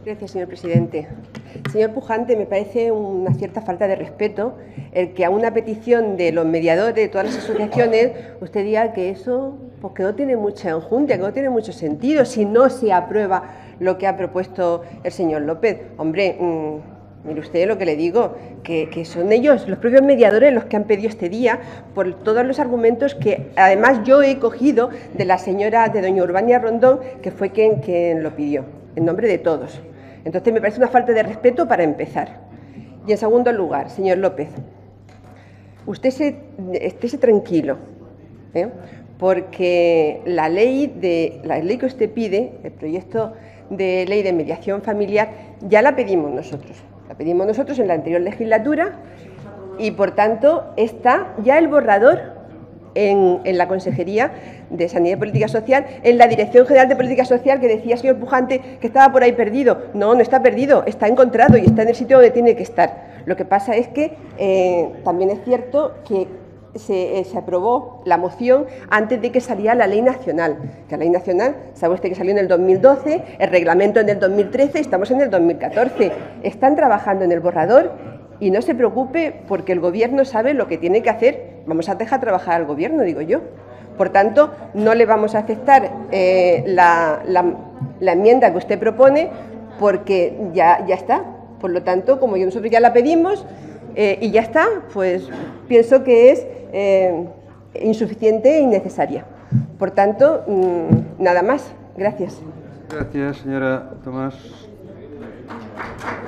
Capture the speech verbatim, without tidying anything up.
Gracias, señor presidente. Señor Pujante, me parece una cierta falta de respeto el que a una petición de los mediadores de todas las asociaciones usted diga que eso pues que no tiene mucha enjundia, que no tiene mucho sentido si no se aprueba lo que ha propuesto el señor López. Hombre, mmm, mire usted lo que le digo, que, que son ellos, los propios mediadores, los que han pedido este día por todos los argumentos que además yo he cogido de la señora, de doña Urbania Rondón, que fue quien, quien lo pidió, en nombre de todos. Entonces me parece una falta de respeto para empezar. Y en segundo lugar, señor López, usted se, estése tranquilo, ¿eh? porque la ley, de, la ley que usted pide, el proyecto de ley de mediación familiar, ya la pedimos nosotros. La pedimos nosotros en la anterior legislatura y, por tanto, está ya el borrador en, en la Consejería de Sanidad y Política Social, en la Dirección General de Política Social, que decía el señor Pujante que estaba por ahí perdido. No, no está perdido, está encontrado y está en el sitio donde tiene que estar. Lo que pasa es que eh, también es cierto que se, eh, se aprobó la moción antes de que saliera la ley nacional. Que la ley nacional, sabe usted que salió en el dos mil doce, el reglamento en el dos mil trece, estamos en el dos mil catorce. Están trabajando en el borrador y no se preocupe porque el Gobierno sabe lo que tiene que hacer. Vamos a dejar trabajar al Gobierno, digo yo. Por tanto, no le vamos a aceptar eh, la, la, la enmienda que usted propone porque ya, ya está. Por lo tanto, como nosotros ya la pedimos eh, y ya está, pues pienso que es eh, insuficiente e innecesaria. Por tanto, mmm, nada más. Gracias. Gracias, señora Tomás.